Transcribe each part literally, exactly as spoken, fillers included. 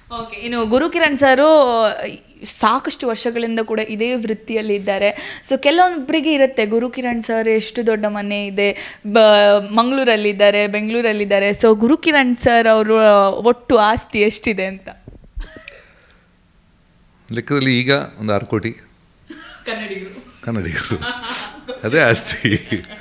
Okay, ಇನ್ನು ಗುರುಕಿರಣ್ ಸರು ಸಾಕಷ್ಟು ವರ್ಷಗಳಿಂದ ಕೂಡ ಇದೇ ವೃತ್ತಿಯಲ್ಲಿ ಇದ್ದಾರೆ. ಸೊ ಕೆಲವೊಬ್ಬರಿಗೆ ಇರುತ್ತೆ ಗುರುಕಿರಣ್ ಸರ್ ಎಷ್ಟು ದೊಡ್ಡ ಮನೆ ಇದೆ, ಬ ಮಂಗಳೂರಲ್ಲಿದ್ದಾರೆ, ಬೆಂಗಳೂರಲ್ಲಿದ್ದಾರೆ. ಸೊ ಗುರುಕಿರಣ್ ಸರ್ ಅವರು ಒಟ್ಟು ಆಸ್ತಿ ಎಷ್ಟಿದೆ ಅಂತ ಲೆಕ್ಕದಲ್ಲಿ ಈಗ ಒಂದು ಆರು ಕೋಟಿ ಕನ್ನಡಿಗರು ಕನ್ನಡಿಗರು ಅದೇ ಆಸ್ತಿ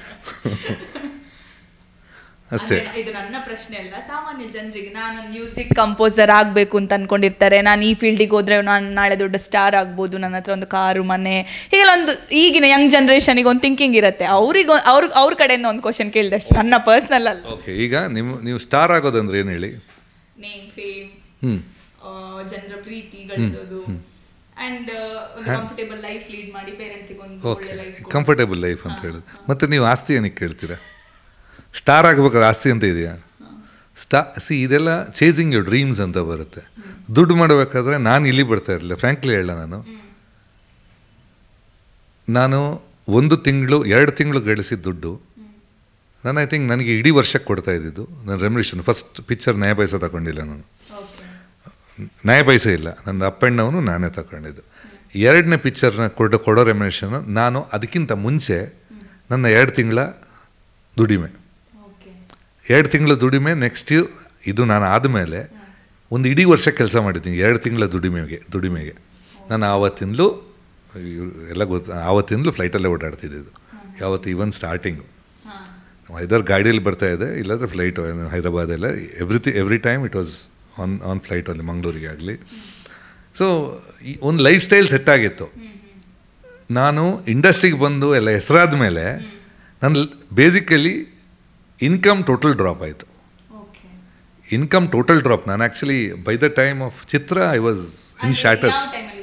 ಅಷ್ಟೇ. ಇದು ನನ್ನ ಪ್ರಶ್ನೆ ಅಲ್ಲ, ಸಾಮಾನ್ಯ ಜನರಿಗೆ ನಾನು ಮ್ಯೂಸಿಕ್ ಕಂಪೋಸರ್ ಆಗಬೇಕು ಅಂತ ಅನ್ಕೊಂಡಿರ್ತಾರೆ, ನಾನು ಈ ಫೀಲ್ಡಿಗೆ ಹೋದ್ರೆ ನಾನು ನಾಳೆ ದೊಡ್ಡ ಸ್ಟಾರ್ ಆಗ್ಬೋದು, ನನ್ನ ಹತ್ರ ಒಂದು ಕಾರು ಮನೆ, ಹೀಗೆಲ್ಲ ಒಂದು ಈಗಿನ ಯಂಗ್ ಜನ್ರೇಷನಿಗೆ ಒಂದು ಥಿಂಕಿಂಗ್ ಇರುತ್ತೆ. ಅವ್ರಿಗೆ ಅವ್ರ ಅವ್ರ ಕಡೆಯಿಂದ ಒಂದು ಕ್ವಶನ್ ಕೇಳಿದೆ ಅಷ್ಟೇ, ನನ್ನ ಪರ್ಸ್ನಲ್ ಅಲ್ಲ. ಓಕೆ, ಈಗ ನಿಮ್ಮ ನೀವು ಸ್ಟಾರ್ ಆಗೋದಂದ್ರೆ ಏನು ಹೇಳಿ? ನೇಮ್, ಫೇಮ್, ಹ್ಞೂ ಜನರ ಪ್ರೀತಿ ಗಳಿಸೋದು ಅಂಡ್ ಒಂದು ಕಂಫರ್ಟೇಬಲ್ ಲೈಫ್ ಲೀಡ್ ಮಾಡಿ ಪೇರೆಂಟ್ಸಿಗೆ ಒಂದು ಒಳ್ಳೆ ಲೈಫ್, ಕಂಫರ್ಟೇಬಲ್ ಲೈಫ್ ಅಂತ ಹೇಳೋದು. ಮತ್ತೆ ನೀವು ಆಸ್ತಿ ಏನಕ್ಕೆ ಕೇಳ್ತೀರಾ? ಸ್ಟಾರ್ ಆಗ್ಬೇಕಾದ್ರೆ ಆಸ್ತಿ ಅಂತ ಇದೆಯಾ? ಸ್ಟಾ ಸಿ ಇದೆಲ್ಲ ಚೇಸಿಂಗ್ ಯೋರ್ ಡ್ರೀಮ್ಸ್ ಅಂತ ಬರುತ್ತೆ. ದುಡ್ಡು ಮಾಡಬೇಕಾದ್ರೆ ನಾನು ಇಲ್ಲಿ ಬರ್ತಾ ಇರಲಿಲ್ಲ, ಫ್ರ್ಯಾಂಕ್ಲಿ ಹೇಳ, ನಾನು ನಾನು ಒಂದು ತಿಂಗಳು ಎರಡು ತಿಂಗಳು ಗಳಿಸಿದ ದುಡ್ಡು ನಾನು ಐ ಥಿಂಕ್ ನನಗೆ ಇಡೀ ವರ್ಷಕ್ಕೆ ಕೊಡ್ತಾ ಇದ್ದಿದ್ದು ನನ್ನ ರೆಮ್ಯುನೇಷನ್. ಫಸ್ಟ್ ಪಿಕ್ಚರ್ ನ್ಯಾಯ ಪೈಸೆ ತಗೊಂಡಿಲ್ಲ ನಾನು, ನ್ಯಾಯ ಪೈಸೆ ಇಲ್ಲ, ನನ್ನ ಅಪ್ ಆ್ಯಂಡ್ ಡೌನು ನಾನೇ ತಗೊಂಡಿದ್ದು. ಎರಡನೇ ಪಿಕ್ಚರ್ನ ಕೊಡೋ ಕೊಡೋ ರೆಮ್ಯುನೇಷನು ನಾನು ಅದಕ್ಕಿಂತ ಮುಂಚೆ ನನ್ನ ಎರಡು ತಿಂಗಳ ದುಡಿಮೆ ಎರಡು ತಿಂಗಳ ದುಡಿಮೆ ನೆಕ್ಸ್ಟ್ ಇದು ನಾನು ಆದಮೇಲೆ ಒಂದು ಇಡೀ ವರ್ಷ ಕೆಲಸ ಮಾಡಿದ್ದೀನಿ ಎರಡು ತಿಂಗಳ ದುಡಿಮೆಗೆ ದುಡಿಮೆಗೆ ನಾನು ಆವತ್ತಿಂದಲೂ ಎಲ್ಲ ಗೊತ್ತು, ಆವತ್ತಿಂದಲೂ ಫ್ಲೈಟಲ್ಲೇ ಓಡಾಡ್ತಿದ್ದು. ಯಾವತ್ತು ಈವನ್ ಸ್ಟಾರ್ಟಿಂಗು ಐದಾರು ಗಾಡಿಯಲ್ಲಿ ಬರ್ತಾಯಿದ್ದೆ, ಇಲ್ಲಾಂದರೆ ಫ್ಲೈಟು ಹೈದರಾಬಾದೆಲ್ಲ everything every time it was on on ಫ್ಲೈಟಲ್ಲಿ ಮಂಗಳೂರಿಗೆ ಆಗಲಿ. ಸೊ ಈ ಒಂದು ಲೈಫ್ ಸ್ಟೈಲ್ ಸೆಟ್ ಆಗಿತ್ತು. ನಾನು ಇಂಡಸ್ಟ್ರಿಗೆ ಬಂದು ಎಲ್ಲ ಹೆಸರಾದ ಮೇಲೆ ನನ್ನ ಬೇಸಿಕಲಿ ಇನ್ಕಮ್ ಟೋಟಲ್ ಡ್ರಾಪ್ ಆಯಿತು. Income total drop. ನಾನು actually by the time of ಚಿತ್ರ ಐ ವಾಸ್ ಇನ್ ಶಾಟರ್ಸ್.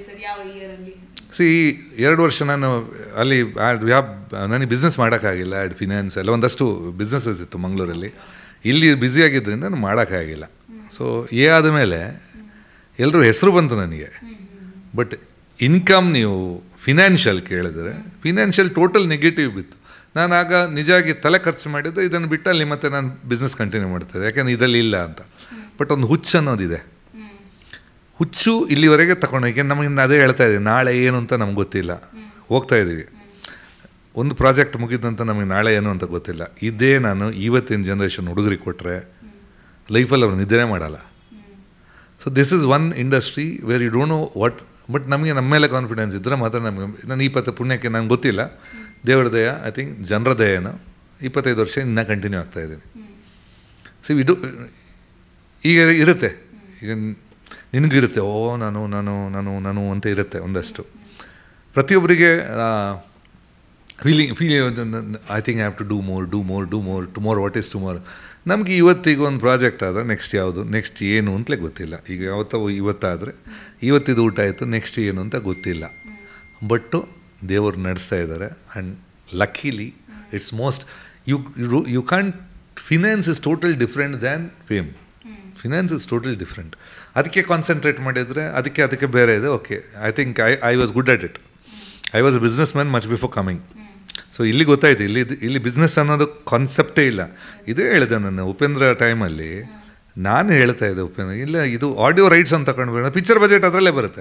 ಸಿ ಎರಡು ವರ್ಷ ನಾನು ಅಲ್ಲಿ ಯಾವ ನನಗೆ ಬಿಸ್ನೆಸ್ ಮಾಡೋಕ್ಕಾಗಿಲ್ಲ, ಆ್ಯಡ್ ಫಿನಾನ್ಸ್ ಎಲ್ಲ ಒಂದಷ್ಟು ಬಿಸ್ನೆಸಸ್ ಇತ್ತು ಮಂಗಳೂರಲ್ಲಿ. ಇಲ್ಲಿ ಬ್ಯುಸಿಯಾಗಿದ್ದರಿಂದ ನಾನು ಮಾಡೋಕ್ಕಾಗಿಲ್ಲ. ಸೊ ಏ ಆದಮೇಲೆ ಎಲ್ಲರೂ ಹೆಸರು ಬಂತು ನನಗೆ. ಬಟ್ ಇನ್ಕಮ್ ನೀವು ಫಿನಾನ್ಷಿಯಲ್ ಕೇಳಿದ್ರೆ ಫಿನಾನ್ಷಿಯಲ್ ಟೋಟಲ್ ನೆಗೆಟಿವ್ ಬಿತ್ತು. ನಾನು ಆಗ ನಿಜವಾಗಿ ತಲೆ ಖರ್ಚು ಮಾಡಿದ್ದು ಇದನ್ನು ಬಿಟ್ಟು ಅಲ್ಲಿ ಮತ್ತೆ ನಾನು ಬಿಸ್ನೆಸ್ ಕಂಟಿನ್ಯೂ ಮಾಡ್ತಾಯಿದ್ದೆ, ಯಾಕೆಂದರೆ ಇದರಲ್ಲಿ ಇಲ್ಲ ಅಂತ. ಬಟ್ ಒಂದು ಹುಚ್ಚು ಅನ್ನೋದಿದೆ. ಹುಚ್ಚು ಇಲ್ಲಿವರೆಗೆ ತಗೊಂಡು, ಏಕೆಂದ್ರೆ ನಮಗೆ ಅದೇ ಹೇಳ್ತಾ ಇದ್ದೀವಿ, ನಾಳೆ ಏನು ಅಂತ ನಮ್ಗೆ ಗೊತ್ತಿಲ್ಲ, ಹೋಗ್ತಾ ಇದ್ದೀವಿ. ಒಂದು ಪ್ರಾಜೆಕ್ಟ್ ಮುಗಿದಂತ ನಮಗೆ ನಾಳೆ ಏನು ಅಂತ ಗೊತ್ತಿಲ್ಲ. ಇದೇ ನಾನು ಇವತ್ತಿನ ಜನ್ರೇಷನ್ ಹುಡುಗರಿಗೆ ಕೊಟ್ಟರೆ ಲೈಫಲ್ಲಿ ಅವ್ರು ನಿದ್ದೆ ಮಾಡಲ್ಲ. So this is one industry where you don't know what. But ನಮಗೆ ನಮ್ಮ ಮೇಲೆ ಕಾನ್ಫಿಡೆನ್ಸ್ ಇದ್ದರೆ ಮಾತ್ರ ನಮಗೆ. ನಾನು ಇಪ್ಪತ್ತು ಪುಣ್ಯಕ್ಕೆ ನಂಗೆ ಗೊತ್ತಿಲ್ಲ, ದೇವರ ದಯ, ಐ ಥಿಂಕ್ ಜನರ ದಯೇನೋ ಇಪ್ಪತ್ತೈದು ವರ್ಷ ಇನ್ನೂ ಕಂಟಿನ್ಯೂ ಆಗ್ತಾಯಿದ್ದೀನಿ. ಸೊ ಇದು ಈಗ ಇರುತ್ತೆ, ಈಗ ನಿನಗಿರುತ್ತೆ, ಓ ನಾನು ನಾನು ನಾನು ನಾನು ಅಂತ ಇರುತ್ತೆ ಒಂದಷ್ಟು. ಪ್ರತಿಯೊಬ್ಬರಿಗೆ feeling feel I think I have to do more do more do more tomorrow what is tomorrow. ನಮಗೆ ಇವತ್ತಿಗೆ ಒಂದು ಪ್ರಾಜೆಕ್ಟ್ ಆದರೆ ನೆಕ್ಸ್ಟ್ ಯಾವುದು, ನೆಕ್ಸ್ಟ್ ಏನು ಅಂತಲೇ ಗೊತ್ತಿಲ್ಲ. ಈಗ ಯಾವತ್ತೋ ಇವತ್ತಾದರೆ ಇವತ್ತಿದು ಊಟ ಆಯಿತು, ನೆಕ್ಸ್ಟ್ ಏನು ಅಂತ ಗೊತ್ತಿಲ್ಲ. ಬಟ್ಟು ದೇವರು ನಡೆಸ್ತಾ ಇದ್ದಾರೆ. And luckily it's most you you can't. Finance is total different than fame. Finance is total different. ಅದಕ್ಕೆ ಕಾನ್ಸಂಟ್ರೇಟ್ ಮಾಡಿದರೆ ಅದಕ್ಕೆ ಅದಕ್ಕೆ ಬೇರೆ ಇದೆ. Okay, I think I I was good at it. I was a businessman much before coming. So ಇಲ್ಲಿ ಗೊತ್ತಾಯಿತು, ಇಲ್ಲಿ ಇಲ್ಲಿ ಬಿಸ್ನೆಸ್ ಅನ್ನೋದು ಕಾನ್ಸೆಪ್ಟೇ ಇಲ್ಲ. ಇದೇ ಹೇಳಿದೆ ನನ್ನ ಉಪೇಂದ್ರ ಟೈಮಲ್ಲಿ. ನಾನು ಹೇಳ್ತಾ ಇದ್ದೆ ಉಪೇಂದ್ರ, ಇಲ್ಲ ಇದು ಆಡಿಯೋ ರೈಟ್ಸ್ ಅಂತ ತಗೊಂಡ್ಬೇಡ, ಪಿಕ್ಚರ್ ಬಜೆಟ್ ಅದರಲ್ಲೇ ಬರುತ್ತೆ.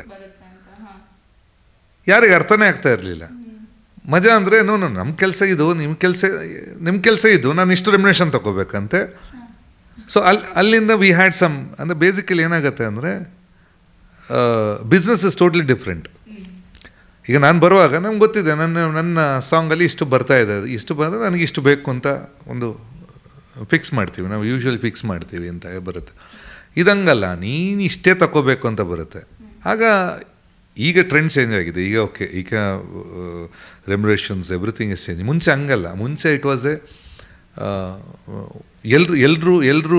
ಯಾರಿಗೆ ಅರ್ಥನೇ ಆಗ್ತಾ ಇರಲಿಲ್ಲ. ಮಜಾ ಅಂದರೆ ನೋ ನೋ ನಮ್ಮ ಕೆಲಸ ಇದು, ನಿಮ್ಮ ಕೆಲಸ ನಿಮ್ಮ ಕೆಲಸ ಇದು, ನಾನು ಇಷ್ಟು ರೆಮ್ಯುನೇಷನ್ ತೊಗೋಬೇಕಂತೆ. ಸೊ ಅಲ್ಲಿ ಅಲ್ಲಿಂದ ವಿ ಹ್ಯಾಡ್ ಸಮ್ ಅಂದರೆ ಬೇಸಿಕಲಿ ಏನಾಗುತ್ತೆ ಅಂದರೆ ಬಿಸ್ನೆಸ್ ಇಸ್ ಟೋಟ್ಲಿ ಡಿಫ್ರೆಂಟ್. ಈಗ ನಾನು ಬರುವಾಗ ನಮ್ಗೆ ಗೊತ್ತಿದೆ, ನನ್ನ ನನ್ನ ಸಾಂಗಲ್ಲಿ ಇಷ್ಟು ಬರ್ತಾ ಇದೆ, ಇಷ್ಟು ಬಂದರೆ ನನಗೆ ಇಷ್ಟು ಬೇಕು ಅಂತ ಒಂದು ಫಿಕ್ಸ್ ಮಾಡ್ತೀವಿ ನಾವು. ಯೂಶ್ವಲಿ ಫಿಕ್ಸ್ ಮಾಡ್ತೀವಿ ಅಂತ ಬರುತ್ತೆ. ಇದಂಗಲ್ಲ, ನೀನು ಇಷ್ಟೇ ತಗೋಬೇಕು ಅಂತ ಬರುತ್ತೆ. ಆಗ ಈಗ ಟ್ರೆಂಡ್ ಚೇಂಜ್ ಆಗಿದೆ. ಈಗ ಓಕೆ, ಈಗ ರೆಮ್ಯುರೇಷನ್ಸ್ ಎವ್ರಿಥಿಂಗ್ ಇಸ್ ಚೇಂಜ್. ಮುಂಚೆ ಹಂಗಲ್ಲ. ಮುಂಚೆ ಇಟ್ ವಾಸ್ ಎ ಎಲ್ಲರೂ ಎಲ್ಲರೂ ಎಲ್ಲರೂ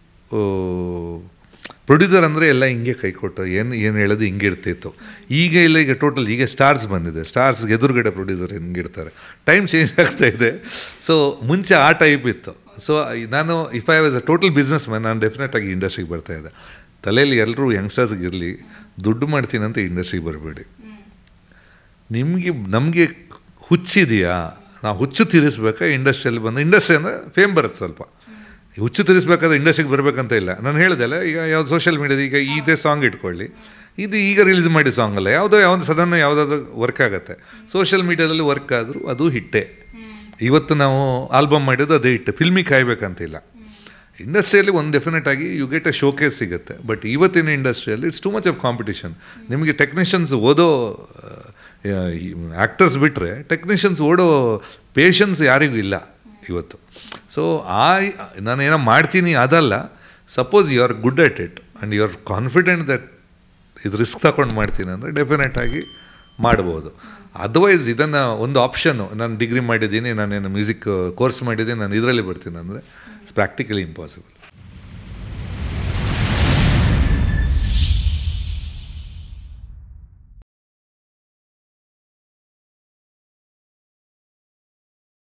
ಪ್ರೊಡ್ಯೂಸರ್ ಅಂದರೆ ಎಲ್ಲ ಹಿಂಗೆ ಕೈ ಕೊಟ್ಟು ಏನು ಏನು ಹೇಳೋದು ಹಿಂಗೆ ಇರ್ತಿತ್ತು. ಈಗ ಇಲ್ಲ, ಈಗ ಟೋಟಲ್ ಈಗ ಸ್ಟಾರ್ಸ್ ಬಂದಿದೆ. ಸ್ಟಾರ್ಸ್ ಎದುರುಗಡೆ ಪ್ರೊಡ್ಯೂಸರ್ ಹೆಂಗಿರ್ತಾರೆ. ಟೈಮ್ ಚೇಂಜ್ ಆಗ್ತಾ ಇದೆ. ಸೊ ಮುಂಚೆ ಆ ಟೈಪ್ ಇತ್ತು. ಸೊ ನಾನು if I was a total businessman, ನಾನು ಡೆಫಿನೆಟಾಗಿ ಇಂಡಸ್ಟ್ರಿಗೆ ಬರ್ತಾಯಿದ್ದೆ. ತಲೆಯಲ್ಲಿ ಎಲ್ಲರೂ ಯಂಗ್ಸ್ಟರ್ಸ್ಗೆ ಇರಲಿ, ದುಡ್ಡು ಮಾಡ್ತೀನಂತ ಇಂಡಸ್ಟ್ರಿಗೆ ಬರಬೇಡಿ. ನಿಮಗೆ ನಮಗೆ ಹುಚ್ಚಿದೆಯಾ, ನಾವು ಹುಚ್ಚು ತೀರಿಸ್ಬೇಕಾ ಇಂಡಸ್ಟ್ರಿಯಲ್ಲಿ ಬಂದು. ಇಂಡಸ್ಟ್ರಿ ಅಂದರೆ ಫೇಮ್ ಬರುತ್ತೆ ಸ್ವಲ್ಪ. ಹುಚ್ಚು ತಿರ್ಸ್ಬೇಕಾದ್ರೆ ಇಂಡಸ್ಟ್ರಿಗೆ ಬರಬೇಕಂತ ಇಲ್ಲ. ನಾನು ಹೇಳಿದೆಲ್ಲ, ಈಗ ಯಾವ್ದು ಸೋಷಿಯಲ್ ಮೀಡಿಯಾದ ಈಗ ಇದೇ ಸಾಂಗ್ ಇಟ್ಕೊಳ್ಳಿ, ಇದು ಈಗ ರಿಲೀಸ್ ಮಾಡಿ ಸಾಂಗ್ ಅಲ್ಲ, ಯಾವುದೋ ಯಾವ್ದು ಸಡನ್ ಯಾವುದಾದ್ರೂ ವರ್ಕ್ ಆಗುತ್ತೆ. ಸೋಷಿಯಲ್ ಮೀಡಿಯಾದಲ್ಲಿ ವರ್ಕ್ ಆದರೂ ಅದು ಹಿಟ್ಟೆ. ಇವತ್ತು ನಾವು ಆಲ್ಬಮ್ ಮಾಡಿದ್ದು ಅದೇ ಹಿಟ್ಟೆ, ಫಿಲ್ಮಿಗೆ ಕಾಯಬೇಕಂತಿಲ್ಲ. ಇಂಡಸ್ಟ್ರಿಯಲ್ಲಿ ಒಂದು ಡೆಫಿನೆಟ್ ಆಗಿ ಯು ಗೆಟ್ ಎ ಶೋಕೇಸ್ ಸಿಗುತ್ತೆ. ಬಟ್ ಇವತ್ತಿನ ಇಂಡಸ್ಟ್ರಿಯಲ್ಲಿ it's too much of competition. ನಿಮಗೆ ಟೆಕ್ನಿಷಿಯನ್ಸ್ ಓದೋ ಆ್ಯಕ್ಟರ್ಸ್ ಬಿಟ್ಟರೆ ಟೆಕ್ನಿಷಿಯನ್ಸ್ ಓಡೋ ಪೇಷನ್ಸ್ ಯಾರಿಗೂ ಇಲ್ಲ ಇವತ್ತು. ಸೊ ಆ ನಾನೇನೋ ಮಾಡ್ತೀನಿ ಅದಲ್ಲ. Suppose you are good at it and you are confident that ಇದು ರಿಸ್ಕ್ ತಗೊಂಡು ಮಾಡ್ತೀನಿ ಅಂದರೆ ಡೆಫಿನೆಟ್ ಆಗಿ ಮಾಡ್ಬೋದು. ಅದರ್ವೈಸ್ ಇದನ್ನು ಒಂದು ಆಪ್ಷನ್ನು, ನಾನು ಡಿಗ್ರಿ ಮಾಡಿದ್ದೀನಿ, ನಾನೇನು ಮ್ಯೂಸಿಕ್ ಕೋರ್ಸ್ ಮಾಡಿದ್ದೀನಿ, ನಾನು ಇದರಲ್ಲಿ ಬರ್ತೀನಿ ಅಂದರೆ ಇಟ್ಸ್ ಪ್ರಾಕ್ಟಿಕಲಿ ಇಂಪಾಸಿಬಲ್.